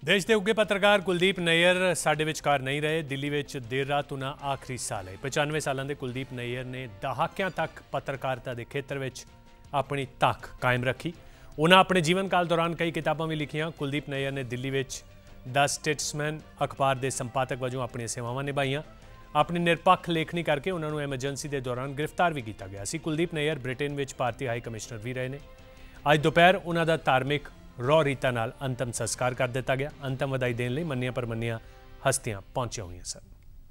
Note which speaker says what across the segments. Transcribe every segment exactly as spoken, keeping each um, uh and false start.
Speaker 1: देश के उगे पत्रकार कुलदीप नैयर साडे विचकार नहीं रहे। दिल्ली विच देर रात उन्हां आखिरी साल है। पचानवे सालों के कुलदीप नैयर ने दहाकियां तक पत्रकारिता के खेत्र में अपनी तक कायम रखी। उन्हां अपने जीवन काल दौरान कई किताबां भी लिखियां। कुलदीप नैयर ने दिल्ली विच द स्टेट्समैन अखबार के संपादक वजों अपनी सेवावां निभाईयां। अपनी निरपक्ष लेखनी करके उन्होंने एमरजेंसी के दौरान गिरफ्तार भी किया गया। कुलदीप नैयर ब्रिटेन में भारतीय हाई कमिश्नर भी रहे हैं। अज दोपहर उन्हों का धार्मिक रौ रीता नाल अंतिम संस्कार कर दिता गया। अंतिम वधाई देने लई मन्निया परमन्निया हस्तियां पहुंचिया हुई सन।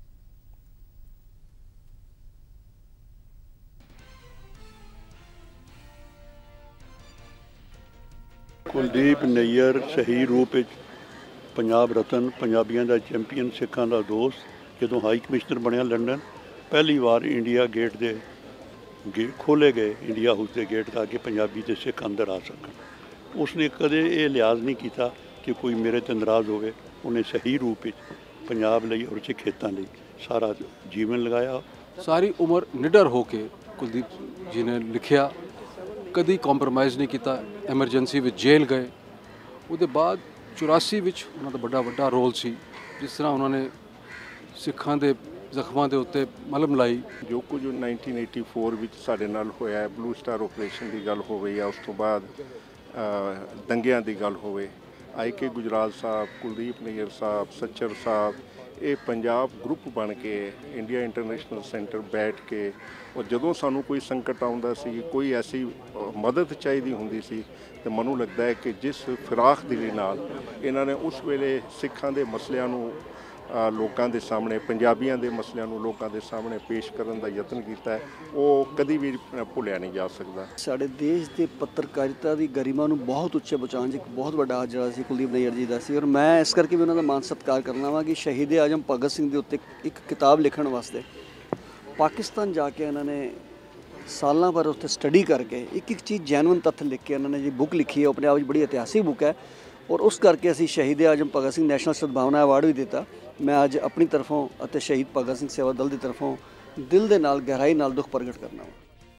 Speaker 2: कुलदीप नैयर सही रूप पंजाब रतन, पंजाबियों का चैंपीयन, सिखां का दोस्त। जो हाई कमिश्नर बनया लंडन, पहली बार इंडिया गेट के गे खोले गए, इंडिया हाउस के गेट ताकि पंजाबी ते सिख अंदर आ सकन। उसने कदे ये लिहाज नहीं किया कि कोई मेरे ते नाराज़ होवे। उन्हें सही रूप पंजाब लई और खेतों लई सारा जीवन लगाया।
Speaker 3: सारी उम्र निडर होके कुलदीप जी ने लिखिया, कभी कॉम्प्रोमाइज़ नहीं किया। एमरजेंसी में जेल गए, उसके बाद चौरासी विच उन्होंने बड़ा बड़ा रोल सी। जिस तरह उन्होंने सिखां दे जख्मां दे उत्ते मलम लाई।
Speaker 4: जो कुछ नाइनटीन एटी फोर विच साडे नाल होया, ब्लू स्टार ऑपरेशन की गल होवे या उस तो बाद दंगियां की गल होवे, आई के गुजराल साहब, कुलदीप नैयर साहब, सच्चर साहब, ये पंजाब ग्रुप बन के इंडिया इंटरनेशनल सेंटर बैठ के और जदों सानू कोई संकट आउंदा सी, कोई ऐसी मदद चाहिए होंदी सी, तो मनु लगता है कि जिस फिराक दिली नाल इन्हां ने उस वेले सिखां दे मसलियां नू लोगों के सामने, पंजाबियों के मसलियां नू लोगों के सामने पेश करने का यत्न किया है, वो कभी भी भुलिया नहीं जा सकता।
Speaker 5: साडे देश के पत्रकारिता की गरिमा नू बहुत उच्चे पहुँचाने एक बहुत बड़ा हाथ जिहड़ा सी कुलदीप नैयर जी का सी। और मैं इस करके भी उन्होंने मान सत्कार करना वा कि शहीद आजम भगत सिंह के उत्ते एक किताब लिखण वास्ते पाकिस्तान जाके इन्होंने साल भर उत्थे स्टडी करके एक एक चीज़ जैनवन तत्थ लिख के इन्होंने जी बुक लिखी है। अपने आप बड़ी ऐतिहासिक बुक है और उस करके असी शहीद आजम भगत सिंह नैशनल सद्भावना अवार्ड भी दिता। मैं अज अपनी तरफों शहीद भगत सिंह सेवा दल की तरफों दिल के नाल गहराई नाल दुख प्रगट करना वा।